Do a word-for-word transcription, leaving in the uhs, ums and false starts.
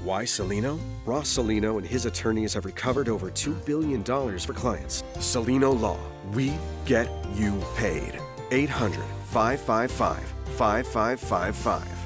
Why Cellino? Ross Cellino and his attorneys have recovered over two billion dollars for clients. Cellino Law. We get you paid. eight hundred, five five five, five five five five.